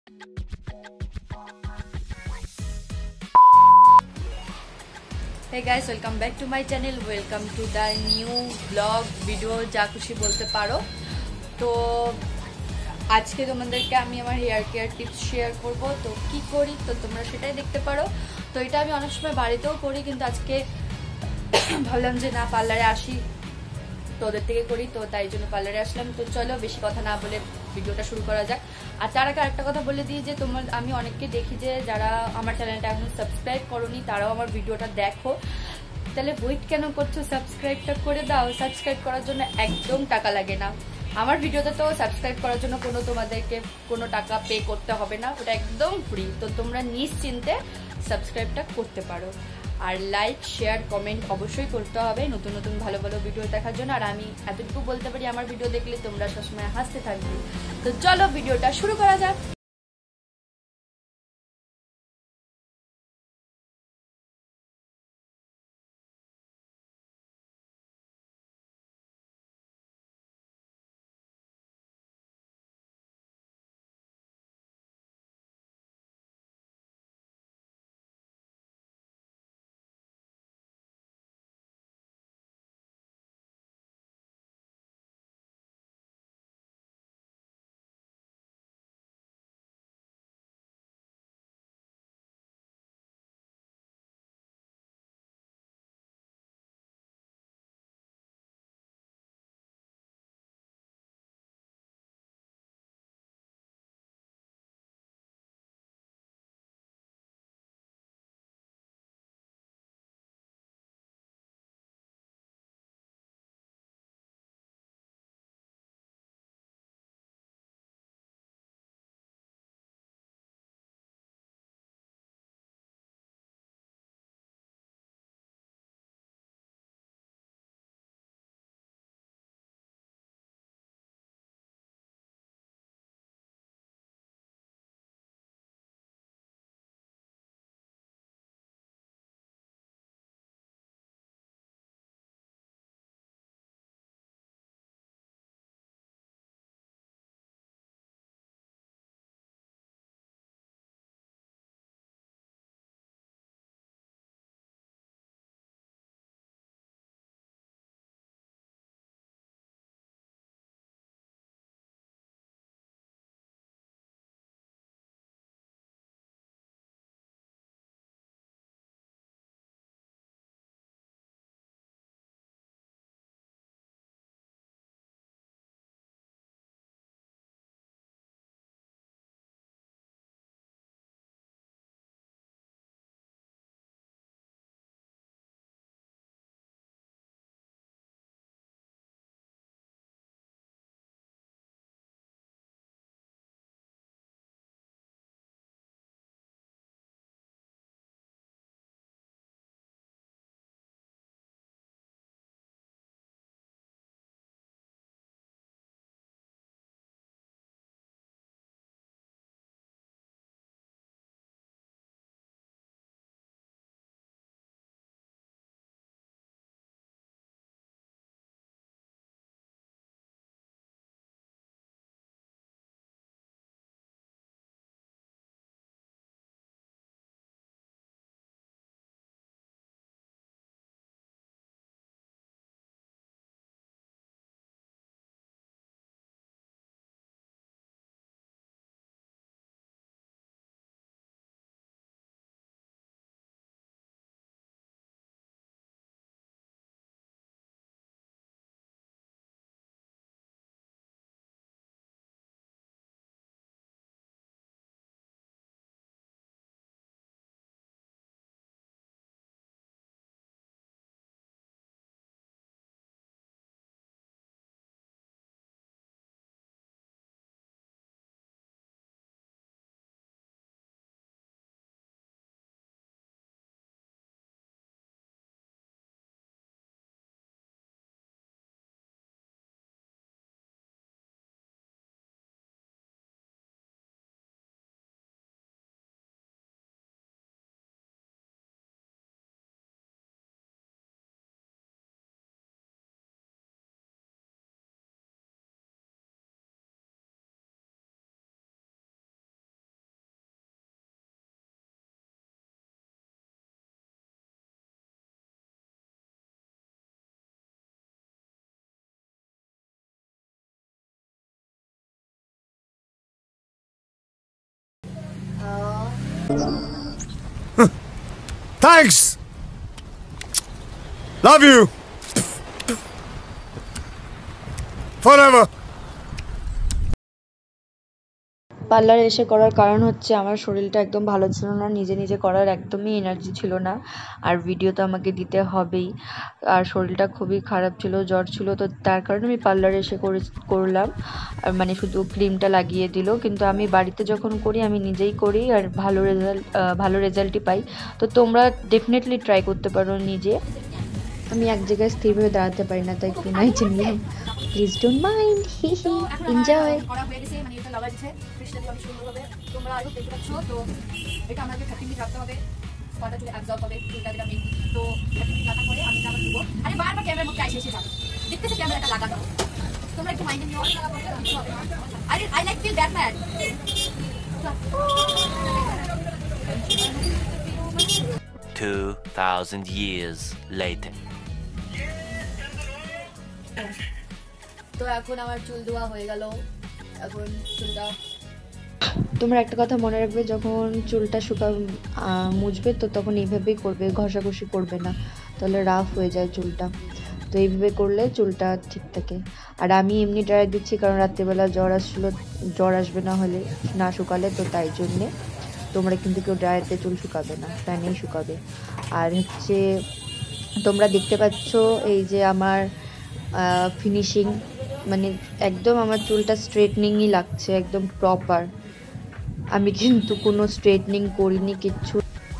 Hey guys, welcome back to my channel. Welcome to the new vlog video যা খুশি বলতে পারো। তো আজকে তোমাদেরকে আমি আমার হেয়ার কেয়ার টিপস শেয়ার করব। তো কি করি তো তোমরা সেটাই দেখতে পারো। তো এটা আমি অনেক সময় বাড়িতেও করি, কিন্তু আজকে ভাবলাম যে না, পার্লারে আসি তো ওদের থেকে করি, তো তাই জন্য পার্লারে আসলাম। তো চলো বেশি কথা না বলে ভিডিওটা শুরু করা যাক। আর তার আগে আরেকটা কথা বলে দিই যে আমি অনেককে দেখি যে যারা আমার চ্যানেলটা এখন সাবস্ক্রাইব করোনি তারাও আমার ভিডিওটা দেখো, তাহলে ওয়েট কেন করছো? সাবস্ক্রাইবটা করে দাও। সাবস্ক্রাইব করার জন্য একদম টাকা লাগে না আমার ভিডিওতে, তো সাবস্ক্রাইব করার জন্য তোমাদেরকে কোনো টাকা পে করতে হবে না, ওটা একদম ফ্রি। তো তোমরা নিশ্চিন্তে সাবস্ক্রাইবটা করতে পারো। আর লাইক শেয়ার কমেন্ট অবশ্যই করতে হবে নতুন নতুন ভালো ভালো ভিডিও দেখার জন্য। আর আমি এতটুকু বলতে পারি, আমার ভিডিও দেখলে তোমরা সবসময় হাসতে থাকবে। তো চলো ভিডিওটা শুরু করা যাক। Thanks. Love you. Forever. পার্লারে এসে করার কারণ হচ্ছে আমার শরীরটা একদম ভালো ছিল না, নিজে নিজে করার একদমই এনার্জি ছিল না, আর ভিডিও তো আমাকে দিতে হবেই, আর শরীরটা খুবই খারাপ ছিল, জ্বর ছিল, তো তার কারণে আমি পার্লারে এসে করলাম। আর মানে শুধু ক্রিমটা লাগিয়ে দিল, কিন্তু আমি বাড়িতে যখন করি আমি নিজেই করি আর ভালো রেজাল্টই পাই। তো তোমরা ডেফিনেটলি ট্রাই করতে পারো নিজে। আমি এক জায়গায় স্থিরভাবে দাঁড়াতে পারি না, তাই একটু নাইচে নিলাম। প্লিজ ডোন্ট মাইন্ড, হি হি, এনজয়। করা হয়ে গেছে, মানে এটা লাগাচ্ছে ফিশটাকে আমি সুন্দরভাবে তোমরা আরো দেখতে পাচ্ছ। তো এটা আমাকে 30 মিনিট রাখতে হবে, পাটা চুলে অ্যাবজর্ব হবে, চুলটা যেটা মেইন। তো 30 মিনিট রাখার পরে আমি আবার ধুবো। আরে বারবার ক্যামেরার মধ্যে এসে যাবে, দেখতেছে ক্যামেরাটা লাগানো, তোমরা একটু মাইন্ডে নিও। আরে I like feel that mad. 2000 years later. তো এখন আমার চুল ধোয়া হয়ে গেল, এখন চুলটা তোমরা একটা কথা মনে রাখবে, যখন চুলটা মুছবে তো তখন এইভাবেই করবে, ঘষাঘষি করবে না, তাহলে রাফ হয়ে যায় চুলটা। তো এইভাবে করলে চুলটা ঠিক থাকে। আর আমি এমনি ড্রায়ার দিচ্ছি কারণ রাত্রেবেলা জ্বর আসবে না হলে, না শুকালে, তো তাই জন্যে। তোমরা কিন্তু কেউ ড্রায়ারতে চুল শুকাবে না, ফ্যানেই শুকাবে। আর হচ্ছে তোমরা দেখতে পাচ্ছ এই যে আমার ফিনিশিং, মানে একদম আমার চুলটা স্ট্রেটনিংই লাগছে, একদম প্রপার। আমি কিন্তু কোনো স্ট্রেটনিং করিনি কিচ্ছু।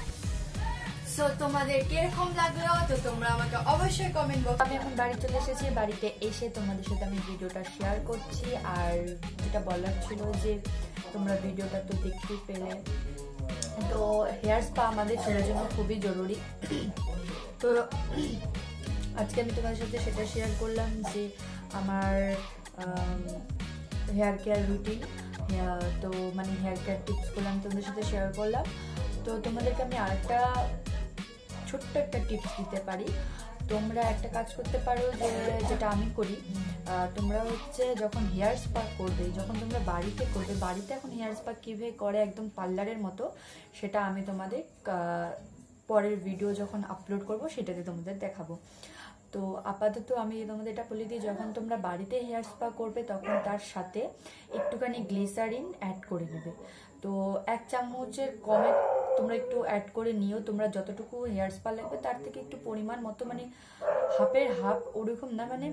সো তোমাদের কিরকম লাগলো তো তোমরা আমাকে অবশ্যই কমেন্ট বক্সে। আমি এখন বাড়ি চলে এসেছি, বাড়িতে এসে তোমাদের সাথে আমি ভিডিওটা শেয়ার করছি। আর যেটা বলার ছিল যে তোমরা ভিডিওটা তো দেখতেই পেলে, তো হেয়ার স্পা আমাদের চুলের জন্য খুবই জরুরি। তো আজকে আমি তোমাদের সাথে সেটা শেয়ার করলাম যে আমার হেয়ার কেয়ার রুটিন, তো মানে হেয়ার কেয়ার টিপসগুলো আমি তোমাদের সাথে শেয়ার করলাম। তো তোমাদেরকে আমি আরেকটা ছোট্ট একটা টিপস দিতে পারি। তোমরা একটা কাজ করতে পারো, যে যেটা আমি করি, তোমরা হচ্ছে যখন হেয়ার স্পা করবে, যখন তোমরা বাড়িতে করবে, বাড়িতে এখন হেয়ার স্পা কীভাবে করে একদম পার্লারের মতো, সেটা আমি তোমাদের পরের ভিডিও যখন আপলোড করব সেটাতে তোমাদের দেখাবো। তো আপাতত আমি তোমাদের এটা বলে দিই, যখন তোমরা বাড়িতে হেয়ার স্পা করবে তখন তার সাথে একটুখানি গ্লিসারিন অ্যাড করে নেবে। তো 1 চামচের কমে তোমরা একটু অ্যাড করে নিও। তোমরা যতটুকু হেয়ার স্পা লাগবে তার থেকে একটু পরিমাণ মতো, মানে হাফের হাফ ওরকম না, মানে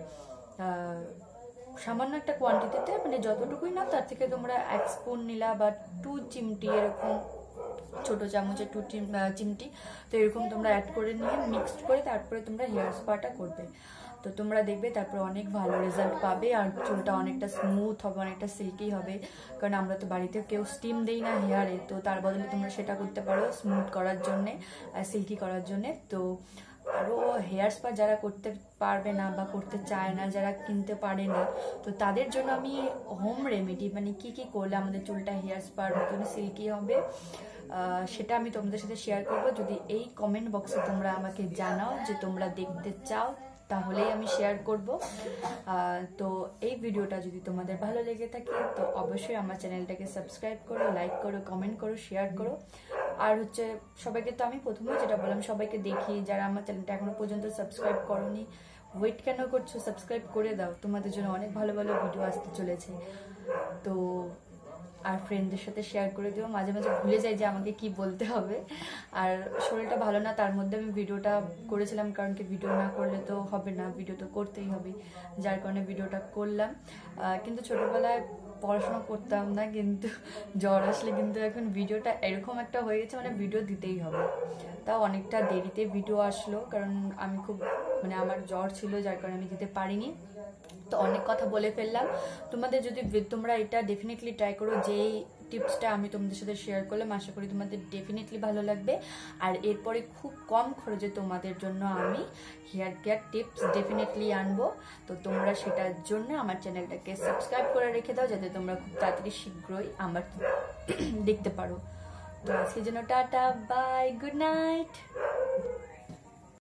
সামান্য একটা কোয়ান্টিটিতে, মানে যতটুকুই না তার থেকে তোমরা 1 স্পুন নিলা বা 2 চিমটি, এরকম ছোট চামচের 2 চিমটি, তো এরকম তোমরা অ্যাড করে নিয়ে মিক্সড করে তারপরে তোমরা হেয়ার স্পাটা করবে। তো তোমরা দেখবে তারপর অনেক ভালো রেজাল্ট পাবে, আর চুলটা অনেকটা স্মুথ হবে, অনেকটা সিল্কি হবে। কারণ আমরা তো বাড়িতে কেউ স্টিম দেই না হেয়ারে, তো তার বদলে তোমরা সেটা করতে পারো স্মুথ করার জন্যে, সিল্কি করার জন্যে। তো আরও হেয়ার স্পা যারা করতে পারবে না বা করতে চায় না, যারা কিনতে পারে না, তো তাদের জন্য আমি হোম রেমেডি, মানে কি কি করলে আমাদের চুলটা হেয়ার স্পার মতন সিল্কি হবে, সেটা আমি তোমাদের সাথে শেয়ার করব। যদি এই কমেন্ট বক্সে তোমরা আমাকে জানাও যে তোমরা দেখতে চাও, তাহলেই আমি শেয়ার করব। তো এই ভিডিওটা যদি তোমাদের ভালো লেগে থাকে তো অবশ্যই আমার চ্যানেলটাকে সাবস্ক্রাইব করো, লাইক করো, কমেন্ট করো, শেয়ার করো। আর হচ্ছে সবাইকে, তো আমি প্রথমে যেটা বললাম, সবাইকে দেখি যারা আমার চ্যানেলটা এখনো পর্যন্ত সাবস্ক্রাইব করোনি, ওয়েট কেন করছো, সাবস্ক্রাইব করে দাও, তোমাদের জন্য অনেক ভালো ভালো ভিডিও আসতে চলেছে। তো আর ফ্রেন্ডদের সাথে শেয়ার করে দিও। মাঝে মাঝে ভুলে যাই যে আমাকে কি বলতে হবে, আর শরীরটা ভালো না, তার মধ্যে আমি ভিডিওটা করেছিলাম, কারণ কি ভিডিও না করলে তো হবে না, ভিডিও তো করতেই হবে, যার কারণে ভিডিওটা করলাম। কিন্তু ছোটবেলায় পড়াশোনা করতাম না, কিন্তু জ্বর আসলে কিন্তু এখন ভিডিওটা এরকম একটা হয়ে গেছে, মানে ভিডিও দিতেই হবে। তাও অনেকটা দেরিতে ভিডিও আসলো, কারণ আমি খুব, মানে আমার জ্বর ছিল, যার কারণে আমি দিতে পারিনি। তো অনেক কথা বলে ফেললাম। তোমাদের যদি তোমরা এটা ডেফিনেটলি ট্রাই করো, যেই টিপসটা আমি তোমাদের সাথে শেয়ার করলাম, আশা করি তোমাদের ডেফিনেটলি ভালো লাগবে। আর এরপরে খুব কম খরচে তোমাদের জন্য আমি হেয়ার কেয়ার টিপস ডেফিনেটলি আনবো। তো তোমরা সেটার জন্য আমার চ্যানেলটাকে সাবস্ক্রাইব করে রেখে দাও, যাতে তোমরা খুব তাড়াতাড়ি শীঘ্রই আমার দেখতে পারো। তো আজকের জন্য টাটা, বাই, গুড নাইট।